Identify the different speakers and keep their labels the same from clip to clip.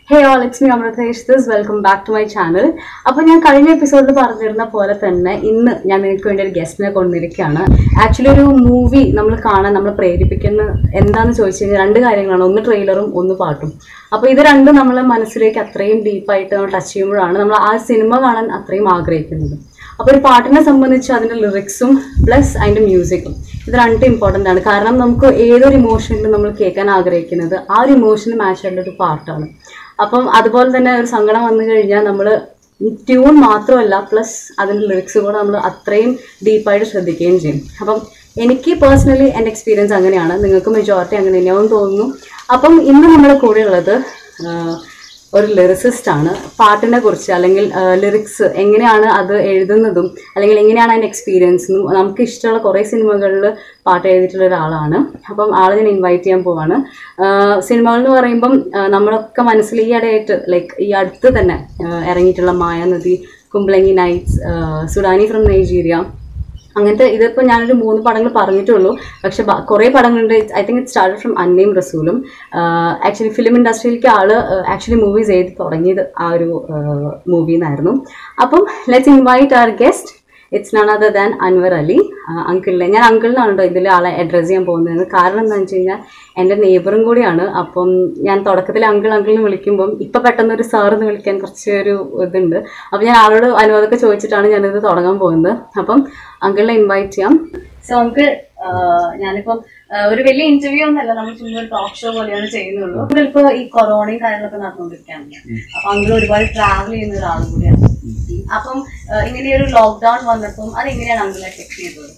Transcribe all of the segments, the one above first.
Speaker 1: Hey all, it's me Amritesh. Welcome back to my channel. അപ്പോൾ ഞാൻ കഴിഞ്ഞ എപ്പിസോഡിൽ പറഞ്ഞിരുന്ന പോലെ തന്നെ ഇന്ന് ഞാൻ നിങ്ങൾക്ക് വേണ്ടി ഒരു ഗസ്റ്റിനെ കൊണ്ടുവരികയാണ്. ആക്ച്വലി ഒരു മൂവി നമ്മൾ കാണാൻ നമ്മളെ പ്രേരിപ്പിക്കുന്ന എന്താണെന്ന് ചോദിച്ചു കഴിഞ്ഞാൽ രണ്ട് കാര്യങ്ങളാണ്. ഒന്ന് ട്രെയിലറും ഒന്ന് പാട്ടും. അപ്പോൾ ഇത് രണ്ടും നമ്മളെ മനസ്സിലേക്ക് അത്രയും ഡീപ്പായിട്ട് നമ്മൾ ടച്ച് ചെയ്യുമ്പോഴാണ് നമ്മൾ ആ സിനിമ കാണാൻ അത്രയും ആഗ്രഹിക്കുന്നത്. അപ്പോൾ ഒരു പാട്ടിനെ സംബന്ധിച്ച് അതിൻ്റെ ലിറിക്സും പ്ലസ് അതിൻ്റെ മ്യൂസിക്കും ഇത് രണ്ടും ഇമ്പോർട്ടൻ്റ് ആണ്. കാരണം നമുക്ക് ഏതൊരു ഇമോഷനിലും നമ്മൾ കേൾക്കാൻ ആഗ്രഹിക്കുന്നത് ആ ഒരു ഇമോഷന് മാച്ച് ആയിട്ടുള്ള ഒരു പാട്ടാണ്. അപ്പം അതുപോലെ തന്നെ ഒരു സങ്കടം വന്നു കഴിഞ്ഞാൽ നമ്മൾ ട്യൂൺ മാത്രമല്ല പ്ലസ് അതിൻ്റെ ലിറിക്സ് കൂടെ നമ്മൾ അത്രയും ഡീപ്പായിട്ട് ശ്രദ്ധിക്കുകയും ചെയ്യും. അപ്പം എനിക്ക് പേഴ്സണലി എൻ്റെ എക്സ്പീരിയൻസ് അങ്ങനെയാണ്, നിങ്ങൾക്ക് മെജോറിറ്റി അങ്ങനെ തന്നെയാണെന്ന് തോന്നുന്നു. അപ്പം ഇന്ന് നമ്മുടെ കൂടെ ഉള്ളത് ഒരു ലിറിസിസ്റ്റ് ആണ്. പാട്ടിനെ കുറിച്ച് അല്ലെങ്കിൽ ലിറിക്സ് എങ്ങനെയാണ് അത് എഴുതുന്നതും അല്ലെങ്കിൽ എങ്ങനെയാണ് അതിൻ്റെ എക്സ്പീരിയൻസും നമുക്ക് ഇഷ്ടമുള്ള കുറേ സിനിമകളിൽ പാട്ട് എഴുതിയിട്ടുള്ള ഒരാളാണ്. അപ്പം ആളെ ഞാൻ ഇൻവൈറ്റ് ചെയ്യാൻ പോവാണ്. സിനിമകൾ എന്ന് പറയുമ്പം നമ്മളൊക്കെ മനസ്സിൽ ഈ ഇടയായിട്ട് ലൈക്ക് ഈ അടുത്ത് തന്നെ ഇറങ്ങിയിട്ടുള്ള Mayanadi, Kumbalangi nights, Sudani from Nigeria, അങ്ങനത്തെ ഇതിപ്പോൾ ഞാനൊരു 3 പടങ്ങൾ പറഞ്ഞിട്ടുള്ളൂ. പക്ഷെ കുറേ പടങ്ങളുണ്ട്. I think it started from അന്നയും റസൂലും. ആക്ച്വലി ഫിലിം ഇൻഡസ്ട്രിയിലേക്ക് ആൾ ആക്ച്വലി മൂവീസ് എഴുതി തുടങ്ങിയത് ആ ഒരു മൂവിന്നായിരുന്നു. അപ്പം let's invite our guest. It's none other than Anwar Ali. അങ്കിളിനെ ഞാൻ അങ്കിളിനാണ് കേട്ടോ ഇതിൽ ആളെ അഡ്രസ്സ് ചെയ്യാൻ പോകുന്നത്. കാരണം എന്താണെന്ന് വെച്ച് കഴിഞ്ഞാൽ എൻ്റെ നെയ്ബറും കൂടിയാണ്. അപ്പം ഞാൻ തുടക്കത്തിൽ അങ്കിളിനെ വിളിക്കുമ്പം ഇപ്പം പെട്ടെന്ന് ഒരു സാറെന്ന് വിളിക്കാൻ കുറച്ചൊരു ഇതുണ്ട്. അപ്പം ഞാൻ ആളോട് അനുവാദമൊക്കെ ചോദിച്ചിട്ടാണ് ഞാനിത് തുടങ്ങാൻ പോകുന്നത്. അപ്പം അങ്കിളിനെ ഇൻവൈറ്റ് ചെയ്യാം. സോ അങ്കിൾ, ഞാനിപ്പം ഒരു വലിയ ഇന്റർവ്യൂ ഒന്നല്ല, നമ്മൾ ചുമ്മാ ഒരു ടോക്ക് ഷോ പോലെയാണ് ചെയ്യുന്നുള്ളൂ. ഇപ്പോൾ ഈ കൊറോണയും കാര്യങ്ങളൊക്കെ നടന്നുകൊണ്ടിരിക്കുകയാണ്. അപ്പൊ അങ്കിൾ ഒരുപാട് ട്രാവൽ ചെയ്യുന്ന ഒരാളും കൂടിയാണ്. അപ്പം ഇങ്ങനെയൊരു ലോക്ക്ഡൌൺ വന്നപ്പം അതെങ്ങനെയാണ് അങ്കിൾ എഫക്ട് ചെയ്തത്?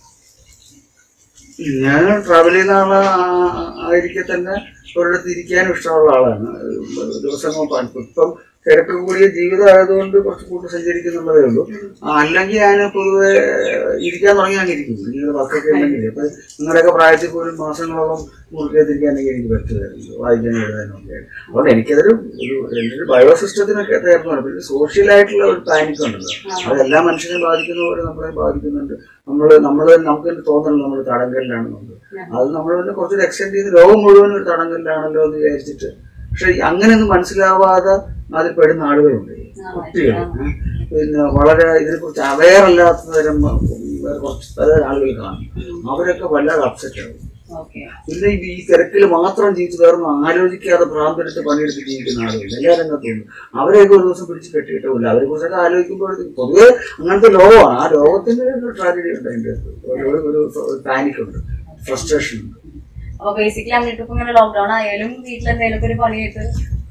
Speaker 2: ഞാൻ ട്രാവൽ ചെയ്യുന്ന ആളായിരിക്കെ തന്നെ ഒരിടത്ത് ഇരിക്കാനും ഇഷ്ടമുള്ള ആളാണ്. ദിവസങ്ങൾ ഇപ്പം തിരക്ക് കൂടിയ ജീവിതം ആയതുകൊണ്ട് കുറച്ച് കൂടുതൽ സഞ്ചരിക്കുന്നുള്ളതേ ഉള്ളൂ. അല്ലെങ്കിൽ ഞാൻ പൊതുവെ ഇരിക്കാൻ തുടങ്ങിയാൽ ഇരിക്കും. നിങ്ങളുടെ വർക്കൊക്കെ ഉണ്ടെങ്കിൽ ഇപ്പം നിങ്ങളുടെയൊക്കെ പ്രായത്തിൽ പോലും മാസങ്ങളോളം മുറിക്കാതിരിക്കാനൊക്കെ എനിക്ക് പറ്റുമായിരുന്നു, വായിക്കാനും എഴുതാനും ഒക്കെ. അതുകൊണ്ട് എനിക്കതൊരു എൻ്റെ ഒരു ബയോ സിസ്റ്റത്തിനൊക്കെ തയ്യാറാണ്. പിന്നെ സോഷ്യലായിട്ടുള്ള ഒരു പാനിക് ഉണ്ടല്ലോ, അതെല്ലാ മനുഷ്യനെയും ബാധിക്കുന്ന പോലെ നമ്മളെ ബാധിക്കുന്നുണ്ട്. നമുക്ക് തോന്നണം നമ്മൾ തടങ്കലിലാണെന്നുണ്ട്. അത് നമ്മൾ പിന്നെ കുറച്ചൊരു എക്സ്റ്റെൻഡ് ചെയ്ത് ലോകം മുഴുവൻ ഒരു തടങ്കലിലാണല്ലോ എന്ന് വിചാരിച്ചിട്ട്, പക്ഷെ അങ്ങനെയൊന്നും മനസ്സിലാവാതെ അതിൽ പെടുന്ന ആളുകളുണ്ട്, കുട്ടികൾ. പിന്നെ വളരെ ഇതിനെക്കുറിച്ച് അവെയർ അല്ലാത്ത തരം കുറച്ച് പല ആളുകൾ കാണും. അവരൊക്കെ വല്ലാതെ അപ്സെറ്റ് ആവും. പിന്നെ ഈ തിരക്കിൽ മാത്രം ജീവിച്ച് വേറൊന്നും ആലോചിക്കാതെ ഭ്രാന്തെടുത്ത് പണിയെടുത്ത് ജീവിക്കുന്ന ആളുകൾ എല്ലാ രംഗത്തുണ്ട്. അവരെയൊക്കെ ഒരു ദിവസം പിടിച്ച് കെട്ടിയിട്ടില്ല. അവരെ കുറിച്ചൊക്കെ ആലോചിക്കുമ്പോഴത്തേക്ക് പൊതുവെ അങ്ങനത്തെ ലോകമാണ്. ആ ലോകത്തിന്റെ ഒരു ട്രാജഡി ഉണ്ട്, അതിൻ്റെ ഒരു പാനിക് ഉണ്ട്, ഫ്രസ്ട്രേഷൻ ഉണ്ട്.
Speaker 1: അപ്പൊ ബേസിക്കലി അങ്ങോട്ട് ഇപ്പൊ ഇങ്ങനെ ലോക്ക്ഡൌൺ ആയാലും വീട്ടിലെന്തെങ്കിലും ഒരു പണിയായിട്ട്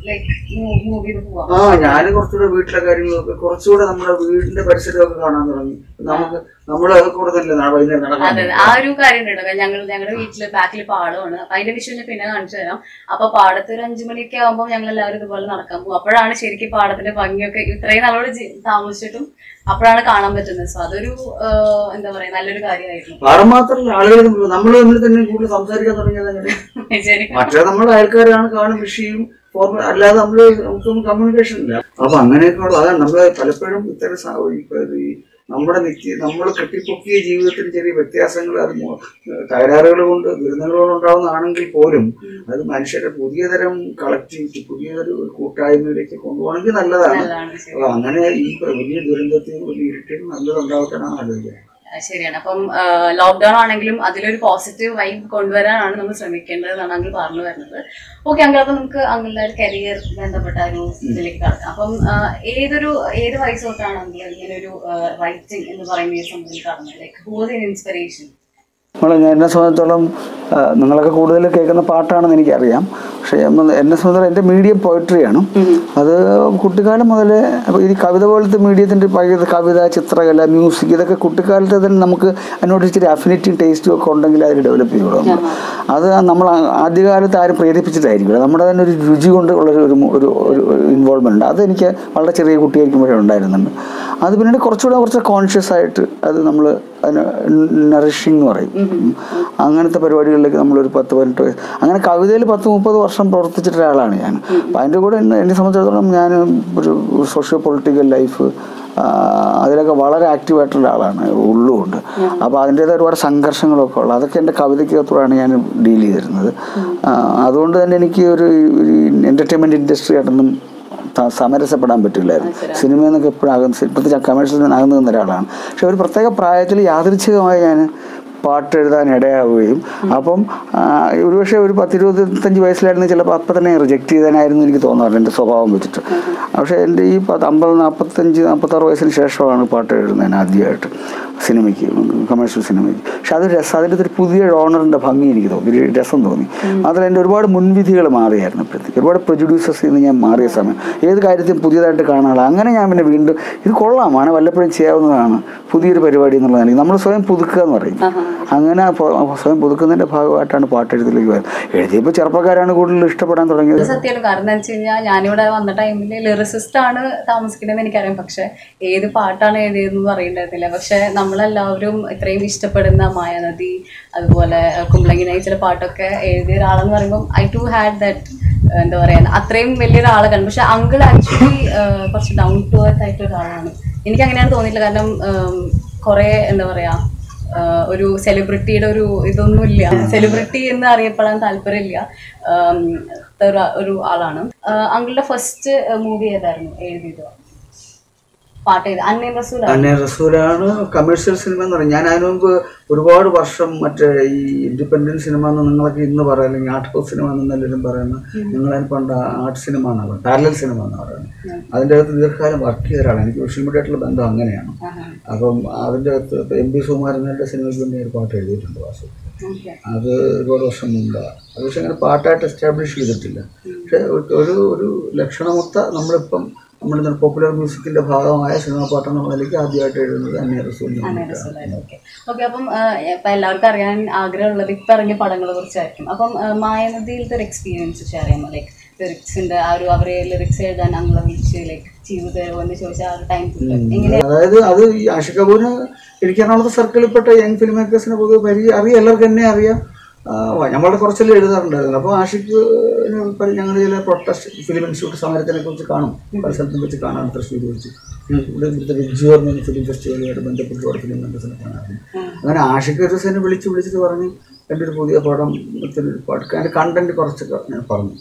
Speaker 2: ഞാൻ കുറച്ചുകൂടെ വീട്ടിലെ കാര്യങ്ങളൊക്കെ കുറച്ചുകൂടെ നമ്മുടെ വീടിന്റെ പരിസരമൊക്കെ കാണാൻ തുടങ്ങി. നമ്മളതൊക്കെ കൂടെ തന്നെ വൈകുന്നേരം നടക്കാം.
Speaker 1: ആ ഒരു കാര്യം ഉണ്ട്. ഞങ്ങളുടെ വീട്ടില് ബാക്കിൽ പാടമാണ്. അപ്പൊ അതിന്റെ വിഷയം പിന്നെ കാണിച്ചു തരാം. അപ്പൊ പാടത്ത് ഒരു 5 മണിയൊക്കെ ആകുമ്പോൾ ഞങ്ങൾ എല്ലാവരും ഇതുപോലെ നടക്കാൻ പോകും. അപ്പോഴാണ് ശരിക്കും പാടത്തിന്റെ ഭംഗിയൊക്കെ ഇത്രയും നാളോട് താമസിച്ചിട്ടും അപ്പോഴാണ് കാണാൻ പറ്റുന്നത്. സോ അതൊരു എന്താ പറയാ നല്ലൊരു കാര്യമായിരുന്നു.
Speaker 2: പാടം മാത്രമല്ല, ആളുകൾ നമ്മൾ തമ്മിൽ തന്നെ കൂടുതൽ സംസാരിക്കാൻ തുടങ്ങിയത് അങ്ങനെ. മറ്റേ നമ്മുടെ അയൽക്കാരാണ് കാണും വിഷയം, അല്ലാതെ നമുക്കൊന്നും കമ്മ്യൂണിക്കേഷൻ ഇല്ല. അപ്പൊ അങ്ങനെയൊക്കെ ഉള്ള അതാണ് നമ്മള് പലപ്പോഴും ഇത്തരം നമ്മൾ കെട്ടിപ്പൊക്കിയ ജീവിതത്തിന് ചെറിയ വ്യത്യാസങ്ങൾ, അത് തകരാറുകൾ കൊണ്ട് ദുരന്തങ്ങളോട് ഉണ്ടാവുന്നതാണെങ്കിൽ പോലും അത് മനുഷ്യരുടെ പുതിയ തരം കളക്ടിവിറ്റി, പുതിയൊരു കൂട്ടായ്മയിലേക്ക് കൊണ്ടുപോകണമെങ്കിൽ നല്ലതാണ്. അപ്പൊ അങ്ങനെ ഈ വലിയ ദുരന്തത്തിൽ വലിയ ഇരുട്ടിനും നല്ലതുണ്ടാവട്ടെന്നാണ് ആലോചിക്കുന്നത്.
Speaker 1: ശരിയാണ്. അപ്പം ലോക്ക്ഡൌൺ ആണെങ്കിലും അതിലൊരു പോസിറ്റീവ് വൈബ് കൊണ്ടുവരാനാണ് നമ്മൾ ശ്രമിക്കേണ്ടതെന്നാണ് അങ്കിൾ പറഞ്ഞു വരുന്നത്. ഓക്കെ അങ്കിൾ, അപ്പൊ നമുക്ക് അങ്കിളുടെ കരിയർ ബന്ധപ്പെട്ട ഒരു ഇതിലേക്ക് കടക്കാം. അപ്പം ഏത് വയസ്സ് തൊട്ടാണ് അങ്കിൾ ഇങ്ങനെ ഒരു റൈറ്റിംഗ് എന്ന് പറയുന്ന ഈ സംഭവത്തിൽ കടന്നത്? Like who was your inspiration?
Speaker 2: എന്നെ സംബന്ധിച്ചിടത്തോളം നിങ്ങളൊക്കെ കൂടുതൽ കേൾക്കുന്ന പാട്ടാണെന്ന് എനിക്കറിയാം. പക്ഷേ എന്നെ സംബന്ധിച്ചിടത്തോളം എൻ്റെ മീഡിയം പോയട്രിയാണ്. അത് കുട്ടിക്കാലം മുതലേ ഈ കവിത പോലത്തെ മീഡിയത്തിൻ്റെ കവിത, ചിത്രകല, മ്യൂസിക്, ഇതൊക്കെ കുട്ടിക്കാലത്ത് തന്നെ നമുക്ക് അതിനോട് ഇച്ചിരി അഫിനിറ്റിയും ടേസ്റ്റും ഒക്കെ ഉണ്ടെങ്കിൽ അതിൽ ഡെവലപ്പ് ചെയ്യുള്ളൂ. അത് നമ്മൾ ആദ്യകാലത്ത് ആരും പ്രേരിപ്പിച്ചിട്ടായിരിക്കും, നമ്മുടെ തന്നെ ഒരു രുചി കൊണ്ട് ഉള്ള ഒരു ഇൻവോൾവ്മെൻറ്റ് അതെനിക്ക് വളരെ ചെറിയ കുട്ടിയായിരിക്കുമ്പോഴേ ഉണ്ടായിരുന്നുണ്ട്. അത് പിന്നീട് കുറച്ച് കോൺഷ്യസ് ആയിട്ട് അത് നമ്മൾ അതിന് നറിഷിങ് എന്ന് പറയും, അങ്ങനത്തെ പരിപാടികളിലേക്ക് നമ്മളൊരു 10-18 വയസ്സ് അങ്ങനെ കവിതയിൽ 10-30 വർഷം പ്രവർത്തിച്ചിട്ട ഒരാളാണ് ഞാൻ. അപ്പം അതിൻ്റെ കൂടെ എന്നെ സംബന്ധിച്ചിടത്തോളം ഞാൻ ഒരു സോഷ്യോ പൊളിറ്റിക്കൽ ലൈഫ് അതിലൊക്കെ വളരെ ആക്റ്റീവായിട്ടുള്ള ആളാണ്, ഉള്ളുകൊണ്ട്. അപ്പോൾ അതിൻ്റേതായ ഒരുപാട് സംഘർഷങ്ങളൊക്കെ ഉള്ള അതൊക്കെ എൻ്റെ കവിതയ്ക്കകത്തോടാണ് ഞാൻ ഡീൽ ചെയ്തിരുന്നത്. അതുകൊണ്ട് തന്നെ എനിക്ക് ഒരു എൻ്റർടൈൻമെൻറ്റ് ഇൻഡസ്ട്രി ആയിട്ടൊന്നും സമരസപ്പെടാൻ പറ്റില്ലായിരുന്നു. സിനിമയിൽ നിന്നൊക്കെ എപ്പോഴും പ്രത്യേകിച്ച് കമേഴ്ഷ്യൽ അകന്നു നിന്ന ഒരാളാണ്. പക്ഷെ ഒരു പ്രത്യേക പ്രായത്തിൽ യാദൃച്ഛികമായി ഞാൻ പാട്ട് എഴുതാൻ ഇടയാവുകയും അപ്പം ഒരുപക്ഷെ ഒരു 10-25 വയസ്സിലായിരുന്നു ചിലപ്പോൾ അപ്പം തന്നെ റിജക്റ്റ് ചെയ്താനായിരുന്നു എനിക്ക് തോന്നാറുണ്ട് എൻ്റെ സ്വഭാവം വെച്ചിട്ട്. പക്ഷേ എൻ്റെ ഈ 45-46 വയസ്സിന് ശേഷമാണ് പാട്ട് എഴുതുന്നതിന് ആദ്യമായിട്ട് സിനിമയ്ക്ക്, കമേഴ്ഷ്യൽ സിനിമയ്ക്ക്. പക്ഷെ അത് രസം, അതിൻ്റെ ഒരു പുതിയ ഓണറിൻ്റെ ഭംഗി എനിക്ക് തോന്നി, ഒരു രസം തോന്നി. മാത്രമല്ല എൻ്റെ ഒരുപാട് മുൻവിധികൾ മാറിയായിരുന്നു. അപ്പോഴത്തേക്ക് ഒരുപാട് പ്രൊഡ്യൂസേഴ്സിൽ നിന്ന് ഞാൻ മാറിയ സമയം ഏത് കാര്യത്തിലും പുതിയതായിട്ട് കാണാനുള്ള അങ്ങനെ ഞാൻ പിന്നെ വീണ്ടും ഇത് കൊള്ളാം, ആണ് വല്ലപ്പോഴും ചെയ്യാവുന്നതാണ് പുതിയൊരു പരിപാടി എന്നുള്ളതാണ് നമ്മൾ സ്വയം പുതുക്കുക എന്ന് പറയും. അങ്ങനെ സ്വയം പുതുക്കുന്നതിൻ്റെ ഭാഗമായിട്ടാണ് പാട്ടെഴുതിലേക്ക് വരുന്നത്. എഴുതിയപ്പോൾ ചെറുപ്പക്കാരാണ് കൂടുതൽ ഇഷ്ടപ്പെടാൻ തുടങ്ങിയത്.
Speaker 1: സത്യമാണ്. കാരണം എന്താ വെച്ച് കഴിഞ്ഞാൽ ഞാനിവിടെ വന്ന ടൈമിൽ ലിറിസിസ്റ്റ് ആണ് താമസിക്കണമെന്ന് എനിക്കറിയാം. പക്ഷെ ഏത് പാട്ടാണ് എഴുതിയതെന്ന് അറിയണ്ടായിരുന്നില്ല. പക്ഷെ നമ്മളെല്ലാവരും ഇത്രയും ഇഷ്ടപ്പെടുന്ന മായാനദി, അതുപോലെ കുമ്പളങ്ങി നയിച്ചിലെ പാട്ടൊക്കെ എഴുതിയ ഒരാളെന്ന് പറയുമ്പോൾ ഐ ടു ഹാഡ് ദാറ്റ്, എന്താ പറയുക, അത്രയും വലിയൊരാളെ കണ്ടു. പക്ഷെ അങ്കിൾ ആക്ച്വലി കുറച്ച് ഡൗൺ ടു എർത്ത് ആയിട്ട് ഒരാളാണ്. എനിക്ക് അങ്ങനെയാണ് തോന്നിയിട്ടില്ല. കാരണം കുറേ എന്താ പറയാ, ഒരു സെലിബ്രിറ്റിയുടെ ഒരു ഇതൊന്നുമില്ല. സെലിബ്രിറ്റി എന്ന് അറിയപ്പെടാൻ താല്പര്യമില്ല ഒരു ആളാണ്. അങ്കിളുടെ ഫസ്റ്റ് മൂവി ഏതായിരുന്നു എഴുതിയത്? പാട്ട് ചെയ്ത് അന്നേ
Speaker 2: റസൂലാണ് കമേഴ്ഷ്യൽ സിനിമ എന്ന് പറയുന്നത്. ഞാൻ അതിനു മുമ്പ് ഒരുപാട് വർഷം മറ്റേ ഈ ഇൻഡിപെൻഡന്റ് സിനിമ എന്ന് നിങ്ങളൊക്കെ ഇന്ന് പറയാം, അല്ലെങ്കിൽ ആർട്ട് ഹൗസ് സിനിമ എന്നെല്ലാവരും പറയുന്നത്, നിങ്ങളതിന് പണ്ട് ആർട്ട് സിനിമ എന്നാണ് പറയുന്നത്, പാരലൽ സിനിമ എന്ന് പറയുന്നത്. അതിൻ്റെ അകത്ത് ദീർഘകാലം വർക്ക് ചെയ്ത ഒരാളാണ്. എനിക്ക് സോഷ്യൽ മീഡിയ ആയിട്ടുള്ള ബന്ധം അങ്ങനെയാണ്. അപ്പം അതിൻ്റെ അകത്ത് എം പി സുകുമാരൻ്റെ സിനിമയ്ക്ക് വേണ്ടി ഒരു പാട്ട് എഴുതിയിട്ടുണ്ട് വാസു. അത് ഒരുപാട് വർഷം മുമ്പാണ്. അത് പക്ഷെ അങ്ങനെ പാട്ടായിട്ട് എസ്റ്റാബ്ലിഷ് ചെയ്തിട്ടില്ല. പക്ഷെ ഒരു ലക്ഷണമൊത്ത നമ്മളിപ്പം നമ്മുടെ പോപ്പുലർ മ്യൂസിക്കിന്റെ ഭാഗമായ സിനിമാ പാട്ടെന്ന നിലയ്ക്ക് ആദ്യമായിട്ട് എഴുതുന്നത് അന്നേ റസൂൽ.
Speaker 1: ഓക്കെ. അപ്പം ഇപ്പം എല്ലാവർക്കും അറിയാൻ ആഗ്രഹമുള്ളത് ഇപ്പം ഇറങ്ങിയ പടങ്ങളെ കുറിച്ചായിരിക്കും. അപ്പം മായാനദിയിലത്തെ ഒരു എക്സ്പീരിയൻസ് ഷെയർ ചെയ്യുമ്പോൾ, ലൈക്ക് ലിറിക്സിന്റെ ആ ഒരു അവരെ ലിറിക്സ് എഴുതാൻ അങ്ങളെ വിളിച്ച് ലൈക്ക് ചെയ്തു തരുമോ എന്ന് ചോദിച്ചാൽ ആ ഒരു ടൈം എങ്ങനെയാണ്?
Speaker 2: അതായത് അത് ഈ ആഷിഖ് കപൂറിന് എനിക്ക് എറണാകുളത്തെ സർക്കിളിൽപ്പെട്ട യങ് ഫിലിം മേക്കേഴ്സിനെ പൊതുവെ അറിയാം, എല്ലാവർക്കും എന്നെ അറിയാം. നമ്മളുടെ കുറച്ചെല്ലാം എഴുതാറുണ്ടായിരുന്നു. അപ്പോൾ ആഷിഖ് ഞങ്ങൾ ചില പ്രൊട്ടസ്റ്റ് ഫിലിം ഇൻസ്റ്റിറ്റ്യൂട്ട് സമരത്തിനെ കുറിച്ച് കാണും, പല സ്ഥലത്തും വെച്ച് കാണാൻ തൃശ്ശൂർ വെച്ച് ഇവിടുത്തെ വിജുവർ ഫിലിം ഫെസ്റ്റിവലുമായിട്ട് ബന്ധപ്പെട്ട് ഒരുപാട് ഫിലിം മേക്കേഴ്സിനെ കാണാറുണ്ട്. അങ്ങനെ ആഷിഖ് ഒരു ദിവസം വിളിച്ചിട്ട് പറഞ്ഞ് എൻ്റെ ഒരു പുതിയ പടം പാട്ട് അതിൻ്റെ കണ്ടന്റ് കുറച്ചൊക്കെ ഞാൻ പറഞ്ഞു.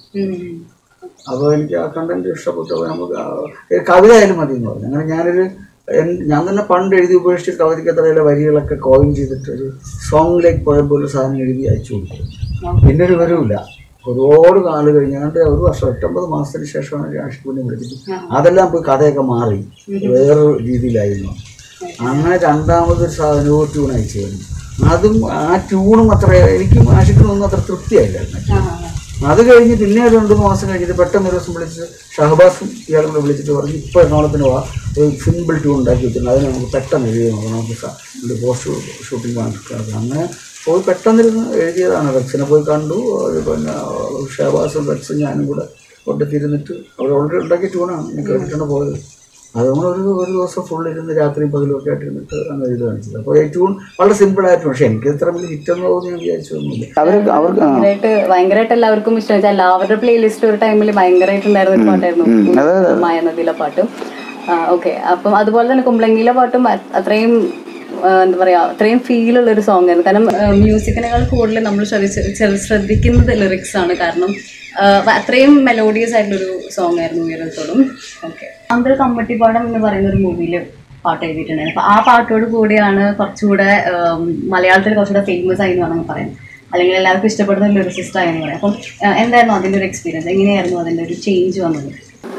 Speaker 2: അപ്പോൾ എനിക്ക് ആ കണ്ടന്റ് ഇഷ്ടപ്പെട്ടു. നമുക്ക് കവിതയായാലും മതി എന്ന് പറഞ്ഞു. അങ്ങനെ ഞാൻ തന്നെ പണ്ട് എഴുതി ഉപേക്ഷിച്ച് കവിതയ്ക്കത്രയിലെ വരികളൊക്കെ കോയിൻ ചെയ്തിട്ട് ഒരു സോങ്ങിലേക്ക് പോയപ്പോൾ ഒരു സാധനം എഴുതി അയച്ചു കൊടുത്തു. പിന്നെ ഒരു വിവരമില്ല. ഒരുപാട് കാലം കഴിഞ്ഞ് അങ്ങോട്ട് ഒരു വർഷം 8-9 മാസത്തിന് ശേഷമാണ് ആഷിഖിനെ വിളിച്ചിട്ട് അതെല്ലാം പോയി കഥയൊക്കെ മാറി വേറൊരു രീതിയിലായിരുന്നു. അങ്ങനെ രണ്ടാമതൊരു സാധനം ഒരു ട്യൂൺ അയച്ചു കഴിഞ്ഞു. അതും ആ ട്യൂണും അത്ര എനിക്കും ആഷിഖിനൊന്നും അത്ര തൃപ്തിയായില്ലായിരുന്നു. അത് കഴിഞ്ഞ് പിന്നെ ഒരു 2-3 മാസം കഴിഞ്ഞിട്ട് പെട്ടെന്ന് ഒരു ദിവസം വിളിച്ച് ഷഹബാസും ഇയാളും കൂടെ വിളിച്ചിട്ട് പറഞ്ഞു, ഇപ്പോൾ എറണാകുളത്തിന് പോവാ, ഒരു സിമ്പിൾ ട്യൂൺ ഉണ്ടാക്കി വെച്ചിട്ടുണ്ട്, അതിന് നമുക്ക് പെട്ടെന്ന് എഴുതി നോക്കാം, നമുക്ക് പോസ്റ്റ് ഷൂട്ടിംഗ് കാണിക്കാം. അങ്ങനെ പോയി പെട്ടെന്നിരുന്ന് എഴുതിയതാണ്. റെക്സിനെ പോയി കണ്ടു. പിന്നെ ഷഹബാസും റെക്സും ഞാനും കൂടെ കൊണ്ടെത്തിയിരുന്നിട്ട് അവർ ഓൾറെഡി ഉണ്ടാക്കിയ ട്യൂണാണ്, ഞാൻ കേട്ടിട്ടാണ് പോയത്. അതുകൊണ്ട് ഒരു ദിവസം ഫുൾ ഇരുന്ന് രാത്രിയും പകലും ഒക്കെ ആയിട്ടിരുന്നിട്ട് അങ്ങനെ എഴുതി കാണിച്ചത്. അപ്പോൾ ഈ ട്യൂൺ വളരെ സിമ്പിൾ ആയിട്ട്, പക്ഷെ എനിക്ക് ഇത്ര വലിയ ഹിറ്റെന്ന് തോന്നി ഞാൻ വിചാരിച്ചൊന്നുമില്ല.
Speaker 1: ഭയങ്കരമായിട്ട് എല്ലാവർക്കും ഇഷ്ടം, എല്ലാവരുടെ പ്ലേലിസ്റ്റ് ഒരു ടൈമിൽ ഭയങ്കരമായിട്ടുണ്ടായിരുന്ന ഒരു പാട്ടായിരുന്നു മായാനദിയിലെ പാട്ടും. ഓക്കെ. അപ്പം അതുപോലെ തന്നെ കുമ്പളങ്ങിയിലെ പാട്ടും അത്രയും എന്താ പറയുക, അത്രയും ഫീലുള്ള ഒരു സോങ് ആയിരുന്നു. കാരണം മ്യൂസിക്കിനേക്കാൾ കൂടുതൽ നമ്മൾ ശ്രദ്ധിക്കുന്നത് ലിറിക്സ് ആണ്. കാരണം അത്രയും മെലോഡിയസ് ആയിട്ടുള്ളൊരു സോങ് ആയിരുന്നു ഉയരത്തോടും. ഓക്കെ. അന്തർ കമ്മട്ടിപ്പാടം എന്ന് പറയുന്ന ഒരു മൂവിയിൽ പാട്ട് എഴുതിയിട്ടുണ്ടായിരുന്നു. അപ്പോൾ ആ പാട്ടോട് കൂടിയാണ് കുറച്ചുകൂടെ മലയാളത്തിൽ കുറച്ചുകൂടെ ഫേമസ് ആയി എന്ന് വേണമെങ്കിൽ പറയാം, അല്ലെങ്കിൽ എല്ലാവർക്കും ഇഷ്ടപ്പെടുന്ന ഒരു ലിറിസിസ്റ്റ് ആയെന്ന് പറയാം. അപ്പം എന്തായിരുന്നു അതിൻ്റെ ഒരു എക്സ്പീരിയൻസ്? എങ്ങനെയായിരുന്നു അതിൻ്റെ ഒരു ചേഞ്ച് വന്നത്?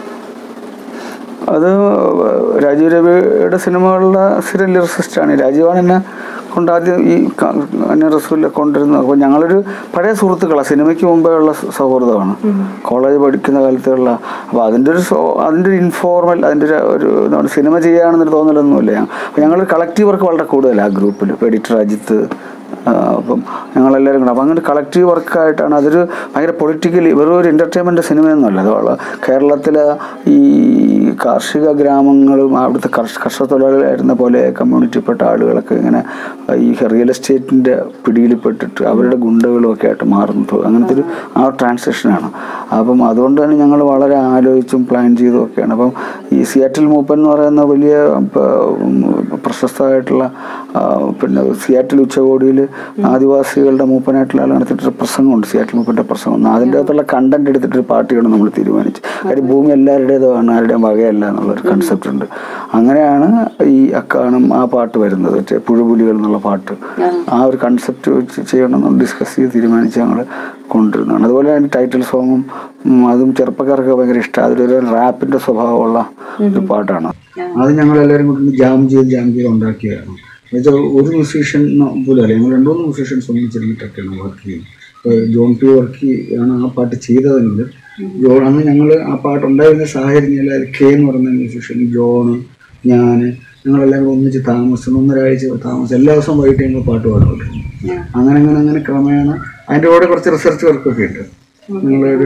Speaker 2: അത് രാജീവ് രവിയുടെ സിനിമകളുടെ സ്ഥിരം ലിറിസിസ്റ്റാണ്. രാജീവാണ് എന്നെ കൊണ്ടാദ്യം ഈ അന്നേ റസൂലിനെ കൊണ്ടിരുന്നത്. അപ്പോൾ ഞങ്ങളൊരു പഴയ സുഹൃത്തുക്കളാണ്, സിനിമയ്ക്ക് മുമ്പേ ഉള്ള സൗഹൃദമാണ്, കോളേജ് പഠിക്കുന്ന കാലത്തുള്ള. അപ്പോൾ അതിൻ്റെ ഒരു ഇൻഫോർമൽ, അതിൻ്റെ ഒരു സിനിമ ചെയ്യുകയാണെന്നൊരു തോന്നലൊന്നുമില്ല. അപ്പോൾ ഞങ്ങളൊരു കളക്റ്റീവ് വർക്ക് വളരെ കൂടുതലാണ് ആ ഗ്രൂപ്പിൽ. ഇപ്പോൾ എഡിറ്റർ അജിത്ത്, അപ്പം ഞങ്ങളെല്ലാവരും കൂടെ. അപ്പം അങ്ങനെ കളക്റ്റീവ് വർക്കായിട്ടാണ്. അതൊരു ഭയങ്കര പൊളിറ്റിക്കലി വെറും ഒരു എൻ്റർടൈൻമെൻറ്റ് സിനിമയൊന്നുമല്ല. അത് കേരളത്തിലെ ഈ കാർഷിക ഗ്രാമങ്ങളും അവിടുത്തെ കർഷക തൊഴിലാളികളായിരുന്ന പോലെ കമ്മ്യൂണിറ്റിപ്പെട്ട ആളുകളൊക്കെ ഇങ്ങനെ ഈ റിയൽ എസ്റ്റേറ്റിൻ്റെ പിടിയിൽപ്പെട്ടിട്ട് അവരുടെ ഗുണ്ടകളും ഒക്കെ ആയിട്ട് മാറുന്നു. അങ്ങനത്തെ ഒരു ആ ട്രാൻസാക്ഷനാണ്. അപ്പം അതുകൊണ്ട് തന്നെ ഞങ്ങൾ വളരെ ആലോചിച്ചും പ്ലാൻ ചെയ്തും ഒക്കെയാണ്. അപ്പം ഈ സിയാറ്റിൽ മൂപ്പൻ എന്ന് പറയുന്ന വലിയ പ്രശസ്തമായിട്ടുള്ള പിന്നെ സിയാറ്റിൽ ഉച്ചകോടിയിൽ ആദിവാസികളുടെ മൂപ്പനായിട്ടുള്ള ആൾ നടത്തിയിട്ടൊരു പ്രസംഗമുണ്ട്, സിയാറ്റിൽ മൂപ്പൻ്റെ പ്രസംഗം. അതിൻ്റെ അകത്തുള്ള കണ്ടന്റ് എടുത്തിട്ടൊരു പാട്ട് ചെയ്യണം നമ്മൾ തീരുമാനിച്ചു. കാര്യം ഭൂമി എല്ലാവരുടേതുമാണ്, ആരുടെയും വകയല്ല എന്നുള്ളൊരു കൺസെപ്റ്റ് ഉണ്ട്. അങ്ങനെയാണ് ഈ അക്കാണും ആ പാട്ട് വരുന്നത്, പുഴുപുലികൾ എന്നുള്ള പാട്ട്. ആ ഒരു കൺസെപ്റ്റ് വെച്ച് ചെയ്യണമെന്ന് ഡിസ്കസ് ചെയ്ത് തീരുമാനിച്ച് ഞങ്ങൾ കൊണ്ടുവരുന്നതാണ്. അതുപോലെ തന്നെ ടൈറ്റിൽ സോങ്ങും അതും ചെറുപ്പക്കാർക്ക് ഭയങ്കര ഇഷ്ടം. അതിലൊരു റാപ്പിന്റെ സ്വഭാവമുള്ള ഒരു പാട്ടാണ്. അത് ഞങ്ങൾ എല്ലാവരും കൂടി ജാം ചെയ്ത് ഉണ്ടാക്കിയതാണ്. എന്നുവെച്ചാൽ ഒരു മ്യൂസീഷ്യൻ പോലും അല്ല, ഞങ്ങൾ 2-3 മ്യൂസീഷ്യൻസ് ഒന്നിച്ചിരുന്നിട്ടൊക്കെയാണ് വർക്ക് ചെയ്യുന്നത്. ജോൺ പി വർക്കി ആണ് ആ പാട്ട് ചെയ്തതെങ്കിൽ അന്ന് ഞങ്ങൾ ആ പാട്ട് ഉണ്ടായിരുന്ന സാഹചര്യം കെ എന്ന് പറയുന്ന മ്യൂസീഷ്യൻ, ജോണ്, ഞാൻ, ഞങ്ങളെല്ലാം കൂടെ ഒന്നിച്ച് താമസം 1-1.5 ആഴ്ച താമസം എല്ലാ ദിവസവും വൈകിട്ട് ഞങ്ങൾ പാട്ട് പാടുന്നുണ്ട്. അങ്ങനെ ക്രമേണ അതിൻ്റെ കൂടെ കുറച്ച് റിസർച്ച് വർക്കൊക്കെ ഉണ്ട്. ഞങ്ങളൊരു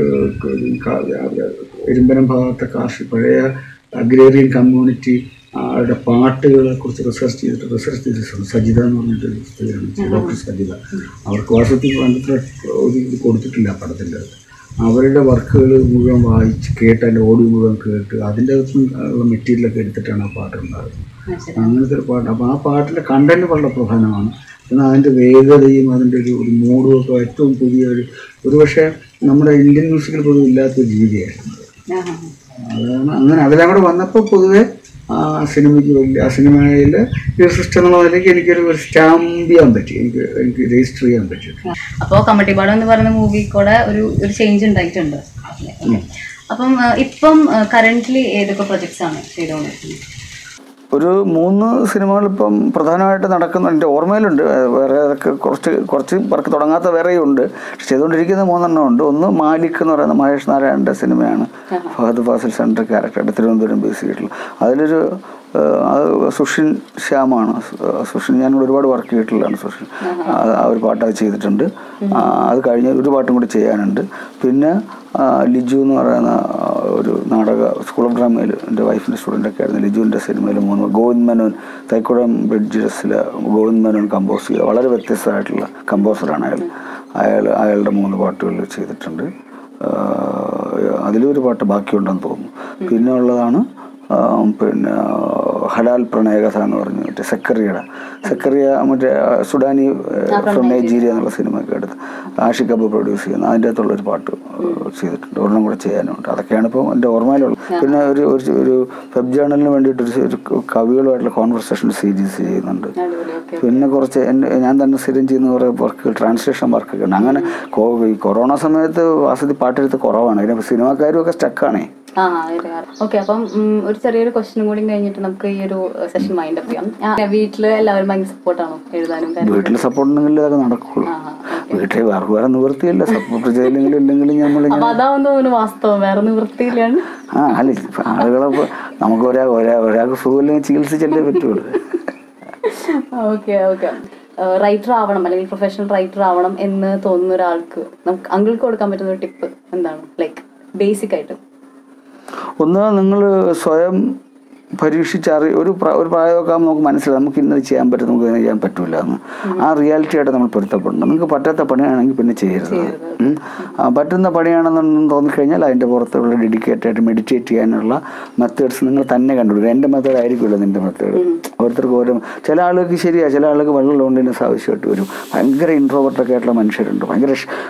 Speaker 2: എരുമ്പനം ഭാഗത്തെ പഴയ അഗ്രേറിയൻ കമ്മ്യൂണിറ്റി അവരുടെ പാട്ടുകളെ കുറിച്ച് റിസർച്ച് ചെയ്തിട്ടുണ്ട്. സജിത എന്ന് പറഞ്ഞിട്ടൊരു സ്ത്രീയാണ്, ഡോക്ടർ സജിത. അവർക്ക് വാസ്തവത്തിൽ പണ്ടത്തെ ഒരു ഇത് കൊടുത്തിട്ടില്ല പടത്തിൻ്റെ അകത്ത്. അവരുടെ വർക്കുകൾ മുഴുവൻ വായിച്ച് കേട്ട്, അതിൻ്റെ ഓഡിയോ മുഴുവൻ കേട്ട് അതിൻ്റെ അകത്തുള്ള മെറ്റീരിയലൊക്കെ എടുത്തിട്ടാണ് ആ പാട്ടുണ്ടാകുന്നത്. അങ്ങനത്തെ ഒരു പാട്ട്. അപ്പോൾ ആ പാട്ടിൻ്റെ കണ്ടന്റ് വളരെ പ്രധാനമാണ്. എന്നാൽ അതിൻ്റെ വേഗതയും അതിൻ്റെ ഒരു മൂഡും ഒക്കെ ഏറ്റവും ഒരു പക്ഷേ നമ്മുടെ ഇന്ത്യൻ മ്യൂസിക്കിൽ പൊതുവെ ഇല്ലാത്തൊരു രീതിയായിരുന്നു. അതാണ് അങ്ങനെ അതെല്ലാം കൂടെ വന്നപ്പോൾ പൊതുവെ ആ സിനിമയ്ക്ക് ആ സിനിമയിൽ ഈ സിസ്റ്റം എന്നുള്ളതിലേക്ക് എനിക്കൊരു സ്റ്റാമ്പ് ചെയ്യാൻ പറ്റി, എനിക്ക് രജിസ്റ്റർ ചെയ്യാൻ പറ്റി.
Speaker 1: അപ്പോൾ കമ്മട്ടിപ്പാടം എന്ന് പറയുന്ന മൂവി കൂടെ ഒരു ചേഞ്ച് ഉണ്ടായിട്ടുണ്ട്. അപ്പം ഇപ്പം കറന്റ്ലി ഏതൊക്കെ പ്രൊജക്ട്സ് ആണ് ചെയ്തുകൊണ്ടിരിക്കുന്നത്?
Speaker 2: ഒരു 3 സിനിമകളിപ്പം പ്രധാനമായിട്ട് നടക്കുന്നുണ്ട്, എൻ്റെ ഓർമ്മയിലുണ്ട്. വേറെ അതൊക്കെ കുറച്ച് വർക്ക് തുടങ്ങാത്ത വേറെയും ഉണ്ട്. ചെയ്തുകൊണ്ടിരിക്കുന്ന 3 ഉണ്ട്. ഒന്ന് മാലിക് എന്ന് പറയുന്ന മഹേഷ് നാരായണൻ്റെ സിനിമയാണ്. ഫഹദ് ഫാസിൽ സെൻട്രൽ ക്യാരക്ടറായിട്ട് തിരുവനന്തപുരം ബേസ് ചെയ്തിട്ടുള്ള. അതിലൊരു അത് സുഷിൻ ശ്യാമാണ്. സുഷിൻ ഞാൻ ഒരുപാട് വർക്ക് ചെയ്തിട്ടുള്ളതാണ്. സുഷിൻ ആ ഒരു പാട്ട് അത് ചെയ്തിട്ടുണ്ട്. അത് കഴിഞ്ഞ് ഒരു പാട്ടും കൂടി ചെയ്യാനുണ്ട്. പിന്നെ ലിജു എന്ന് പറയുന്ന ഒരു നാടക സ്കൂൾ ഓഫ് ഡ്രാമയിൽ എൻ്റെ വൈഫിൻ്റെ സ്റ്റുഡൻ്റൊക്കെ ആയിരുന്നു. ലിജുവിൻ്റെ സിനിമയിൽ 3 ഗോവിന്ദ് മേനോൻ, തൈക്കുടം ബ്രിഡ്ജസിലെ ഗോവിന്ദ് മേനോൻ കമ്പോസ് ചെയ്ത വളരെ വ്യത്യസ്തമായിട്ടുള്ള കമ്പോസറാണ് അയാളുടെ 3 പാട്ടുകൾ ചെയ്തിട്ടുണ്ട്. അതിലൊരു പാട്ട് ബാക്കിയുണ്ടെന്ന് തോന്നുന്നു. പിന്നെ ഉള്ളതാണ് പിന്നെ ഹലാൽ പ്രണയകഥ എന്ന് പറഞ്ഞ് സെക്കറിയ മറ്റേ സുഡാനി ഫ്രം നൈജീരിയ എന്നുള്ള സിനിമയൊക്കെ എടുത്ത് ആഷിഖ് അബു പ്രൊഡ്യൂസ് ചെയ്യുന്ന അതിൻ്റെ അകത്തുള്ളൊരു പാട്ട് ചെയ്തിട്ടുണ്ട്. ഒരെണ്ണം കൂടെ ചെയ്യാനുണ്ട്. അതൊക്കെയാണ് ഇപ്പോൾ എൻ്റെ ഓർമ്മയിലുള്ളത്. പിന്നെ ഒരു വെബ് ജേർണലിന് വേണ്ടിയിട്ട് ഒരു കവികളുമായിട്ടുള്ള കോൺവെർസേഷൻ സീരീസ് ചെയ്യുന്നുണ്ട്. പിന്നെ കുറച്ച് ഞാൻ തന്നെ സ്ഥിരം ചെയ്യുന്ന കുറേ വർക്കുകൾ, ട്രാൻസ്ലേഷൻ വർക്കൊക്കെ ഉണ്ട്. അങ്ങനെ ഈ കൊറോണ സമയത്ത് വാസതി പാട്ടെടുത്ത് കുറവാണ്. അതിന് സിനിമാക്കാരും ഒക്കെ സ്റ്റക്കാണേ.
Speaker 1: ഓക്കെ, അപ്പം ഒരു ചെറിയൊരു ക്വസ്റ്റ്യനും കൂടി കഴിഞ്ഞിട്ട് നമുക്ക് ഈ ഒരു സെഷൻ മൈൻഡ് അപ്പ് ചെയ്യാം. വീട്ടില് എല്ലാവരും ഭയങ്കര സപ്പോർട്ടാണോ എഴുതാനും?
Speaker 2: വീട്ടിൽ സപ്പോർട്ട് ഉണ്ടെങ്കിൽ അതൊക്കെ നടക്കുള്ളൂ. വീട്ടിൽ വേറെ നിവൃത്തിയില്ല. സപ്പോർട്ട് ചെയ്തില്ലെങ്കിലും ഇല്ലെങ്കിലും നമ്മൾ
Speaker 1: അതാവുന്ന വാസ്തവം, വേറെ നിവൃത്തിയില്ലാണ്.
Speaker 2: അല്ല, ആളുകളെ നമുക്ക് ഒരാൾക്ക് സുഖമില്ലെങ്കിൽ ചികിത്സിച്ചല്ലേ പറ്റുള്ളൂ.
Speaker 1: ഓക്കെ, റൈറ്റർ ആവണം അല്ലെങ്കിൽ പ്രൊഫഷണൽ റൈറ്റർ ആവണം എന്ന് തോന്നുന്ന ഒരാൾക്ക് നമുക്ക് അങ്കിൾക്ക് കൊടുക്കാൻ പറ്റുന്ന ഒരു ടിപ്പ് എന്താണ്? ലൈക്ക് ബേസിക് ആയിട്ട്
Speaker 2: ഒന്ന്, നിങ്ങൾ സ്വയം പരീക്ഷിച്ചറി ഒരു പ്രായമൊക്കെ ആകുമ്പോൾ നമുക്ക് മനസ്സിലാവും നമുക്ക് ഇന്നത് ചെയ്യാൻ പറ്റും, നമുക്ക് ഇങ്ങനെ ചെയ്യാൻ പറ്റില്ല എന്ന്. ആ റിയാലിറ്റി ആയിട്ട് നമ്മൾ പൊരുത്തപ്പെടണം. നിങ്ങൾക്ക് പറ്റാത്ത പണിയാണെങ്കിൽ പിന്നെ ചെയ്യരുത്. പറ്റുന്ന പണിയാണെന്ന് തോന്നിക്കഴിഞ്ഞാൽ അതിൻ്റെ പുറത്തുള്ള ഡെഡിക്കേറ്റായിട്ട് മെഡിറ്റേറ്റ് ചെയ്യാനുള്ള മെത്തേഡ്സ് നിങ്ങൾ തന്നെ കണ്ടുപിടിക്കുക. എൻ്റെ മെത്തേഡ് ആയിരിക്കുമല്ലോ നിൻ്റെ മെത്തേഡ്. ഓരോരുത്തർക്ക് ഓരോ ചില ആളുകൾക്ക് ശരിയാണ്, ചില ആളുകൾക്ക് വെള്ളം ലോൺലിനെസ് ആവശ്യമായിട്ട് വരും. ഭയങ്കര ഇൻട്രോവേർട്ടൊക്കെ ആയിട്ടുള്ള മനുഷ്യരുണ്ട്. ഭയങ്കര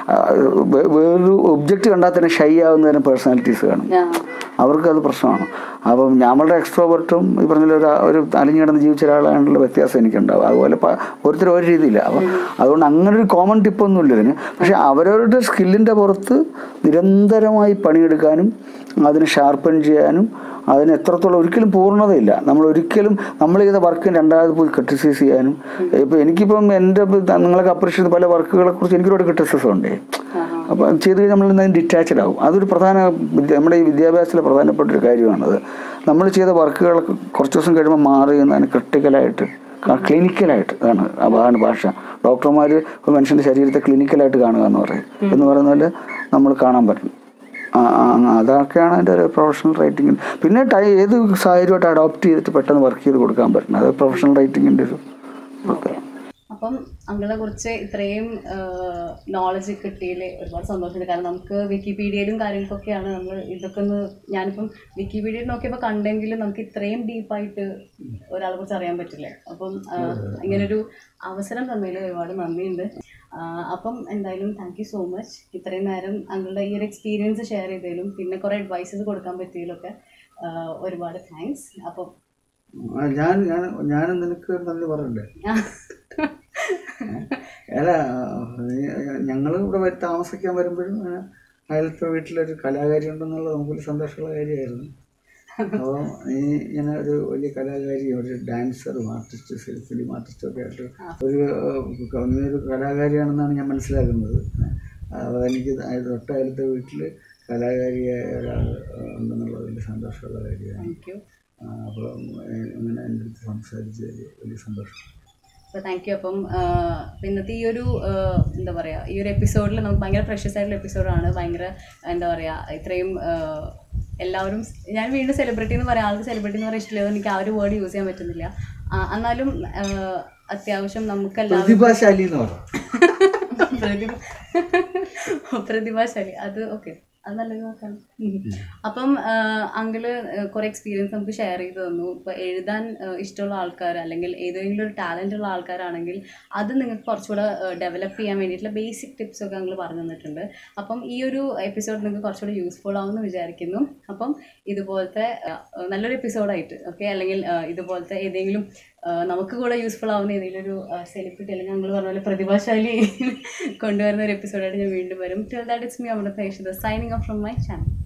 Speaker 2: വേറൊരു ഒബ്ജക്റ്റ് കണ്ടാൽ തന്നെ ഷൈ ആവുന്ന തരം പേഴ്സണാലിറ്റീസ് കാണും. അവർക്കത് പ്രശ്നമാണ്. അപ്പം നമ്മളുടെ എക്സ്ട്രോവേർട്ടും ഈ പറഞ്ഞ ഒരു അലിഞ്ഞു കിടന്ന് ജീവിച്ച ഒരാളാണുള്ള വ്യത്യാസം എനിക്കുണ്ടാവും. അതുപോലെ ഓരോരുത്തരും ഒരു രീതിയില്ല. അപ്പം അതുകൊണ്ട് അങ്ങനെ ഒരു കോമൺ ടിപ്പൊന്നുമില്ല ഇതിന്. പക്ഷെ അവരവരുടെ സ്കില്ലിൻ്റെ പുറത്ത് നിരന്തരമായി പണിയെടുക്കാനും അതിന് ഷാർപ്പൻ ചെയ്യാനും അതിന് എത്രത്തോളം ഒരിക്കലും പൂർണ്ണതയില്ല. നമ്മൾ ചെയ്ത വർക്കിന് രണ്ടാമത് പോയി ക്രിറ്റിസൈസ് ചെയ്യാനും. ഇപ്പം എനിക്കിപ്പം എൻ്റെ നിങ്ങളൊക്കെ അപ്രീഷിയേറ്റ് പല വർക്കുകളെ കുറിച്ച് എനിക്കൊരു ക്രിറ്റിസിസം ഉണ്ടേ. അപ്പം ചെയ്ത് കഴിഞ്ഞാൽ നമ്മൾ അതിന് ഡിറ്റാച്ച്ഡ് ആകും. അതൊരു നമ്മുടെ ഈ വിദ്യാഭ്യാസത്തിലെ പ്രധാനപ്പെട്ടൊരു കാര്യമാണത്. നമ്മൾ ചെയ്ത വർക്കുകളൊക്കെ കുറച്ച് ദിവസം കഴിയുമ്പോൾ മാറി എന്നതിന് ക്രിട്ടിക്കലായിട്ട് ക്ലിനിക്കലായിട്ട് അതാണ് ഭാഷ. ഡോക്ടർമാർ മനുഷ്യൻ്റെ ശരീരത്തെ ക്ലിനിക്കലായിട്ട് കാണുക എന്ന് പറയുന്നത് നമ്മൾ കാണാൻ പറ്റും. അതൊക്കെയാണ് അതിൻ്റെ ഒരു പ്രൊഫഷണൽ റൈറ്റിങ്ങിന്. പിന്നെ ഏത് സാഹചര്യമായിട്ട് അഡോപ്റ്റ് ചെയ്തിട്ട് പെട്ടെന്ന് വർക്ക് ചെയ്ത് കൊടുക്കാൻ പറ്റുന്നത് അത് പ്രൊഫഷണൽ റൈറ്റിങ്ങിൻ്റെ ഒരു.
Speaker 1: അപ്പം അങ്ങളെ കുറിച്ച് ഇത്രയും നോളജ് കിട്ടിയതിൽ ഒരുപാട് സന്തോഷമുണ്ട്. കാരണം നമുക്ക് വിക്കിപീഡിയയിലും കാര്യങ്ങൾക്കൊക്കെയാണ് നമ്മൾ ഇതൊക്കെ ഒന്ന്, ഞാനിപ്പം വിക്കിപീഡിയയിൽ നോക്കിയപ്പോൾ കണ്ടെങ്കിലും നമുക്ക് ഇത്രയും ഡീപ്പായിട്ട് ഒരാളെ കുറിച്ച് അറിയാൻ പറ്റില്ല. അപ്പം ഇങ്ങനൊരു അവസരം തന്നതിൽ ഒരുപാട് നന്ദിയുണ്ട്. അപ്പം എന്തായാലും താങ്ക് യു സോ മച്ച്. ഇത്രയും നേരം അങ്ങളുടെ ഈ ഒരു എക്സ്പീരിയൻസ് ഷെയർ ചെയ്തതിലും പിന്നെ കുറേ അഡ്വൈസസ് കൊടുക്കാൻ പറ്റിയതിലൊക്കെ ഒരുപാട് താങ്ക്സ്. അപ്പം
Speaker 2: ഞാൻ നിനക്ക് നന്ദി പറയണ്ടേ? അല്ല, ഞങ്ങൾ ഇവിടെ താമസിക്കാൻ വരുമ്പോഴും അയലത്തെ വീട്ടിലൊരു കലാകാരി ഉണ്ടെന്നുള്ളത് നമുക്കൊരു സന്തോഷമുള്ള കാര്യമായിരുന്നു. അപ്പോൾ നീ ഇങ്ങനെ ഒരു വലിയ കലാകാരി, ഒരു ഡാൻസറും ആർട്ടിസ്റ്റ്, ഫിലിം ആർട്ടിസ്റ്റും ഒക്കെ ആയിട്ട് നീ ഒരു കലാകാരിയാണെന്നാണ് ഞാൻ മനസ്സിലാക്കുന്നത്. അതെനിക്ക് തൊട്ടയലത്തെ വീട്ടിൽ കലാകാരിയായ ഒരാൾ ഉണ്ടെന്നുള്ളത് വലിയ സന്തോഷമുള്ള കാര്യമാണ്. അപ്പോൾ അങ്ങനെ എൻ്റെ അടുത്ത് സംസാരിച്ചത് വലിയ സന്തോഷം.
Speaker 1: അപ്പോൾ താങ്ക് യു. അപ്പം ഇന്നത്തെ ഈ ഒരു എന്താ പറയുക, ഈ ഒരു എപ്പിസോഡിൽ നമുക്ക് ഭയങ്കര പ്രഷ്യസ് ആയിട്ടുള്ള എപ്പിസോഡാണ്. ഭയങ്കര എന്താ പറയുക, ഇത്രയും എല്ലാവരും, ഞാൻ വീണ്ടും സെലിബ്രിറ്റി എന്ന് പറയാം, ആൾക്ക് സെലിബ്രിറ്റി എന്ന് പറയാൻ ഇഷ്ടമില്ല, എനിക്ക് ആ ഒരു വേർഡ് യൂസ് ചെയ്യാൻ പറ്റുന്നില്ല. എന്നാലും അത്യാവശ്യം നമുക്കെല്ലാം
Speaker 2: പ്രതിഭാശാലി എന്ന് പറയാം.
Speaker 1: പ്രതിഭാശാലി, അത് ഓക്കെ, അത് നല്ലത് നോക്കാം. അപ്പം അങ്കിള് കുറേ എക്സ്പീരിയൻസ് നമുക്ക് ഷെയർ ചെയ്ത് തന്നു. ഇപ്പോൾ എഴുതാൻ ഇഷ്ടമുള്ള ആൾക്കാർ അല്ലെങ്കിൽ ഏതെങ്കിലും ഒരു ടാലൻ്റ് ഉള്ള ആൾക്കാരാണെങ്കിൽ അത് നിങ്ങൾക്ക് കുറച്ചുകൂടെ ഡെവലപ്പ് ചെയ്യാൻ വേണ്ടിയിട്ടുള്ള ബേസിക് ടിപ്സൊക്കെ അങ്കിൾ പറഞ്ഞു തന്നിട്ടുണ്ട്. അപ്പം ഈ ഒരു എപ്പിസോഡ് നിങ്ങൾക്ക് കുറച്ചുകൂടെ യൂസ്ഫുൾ ആവുമെന്ന് വിചാരിക്കുന്നു. അപ്പം ഇതുപോലത്തെ നല്ലൊരു എപ്പിസോഡായിട്ട് ഓക്കെ, അല്ലെങ്കിൽ ഇതുപോലത്തെ ഏതെങ്കിലും നമുക്ക് കൂടെ യൂസ്ഫുൾ ആവുന്ന ഏതെങ്കിലും ഒരു സെലിബ്രിറ്റി അല്ലെങ്കിൽ ഞങ്ങൾ പറഞ്ഞ പോലെ പ്രതിഭാശാലി കൊണ്ടുവരുന്ന ഒരു എപ്പിസോഡായിട്ട് ഞാൻ വീണ്ടും വരും. Till that it's me Amrutha Aishwarya signing off from my channel.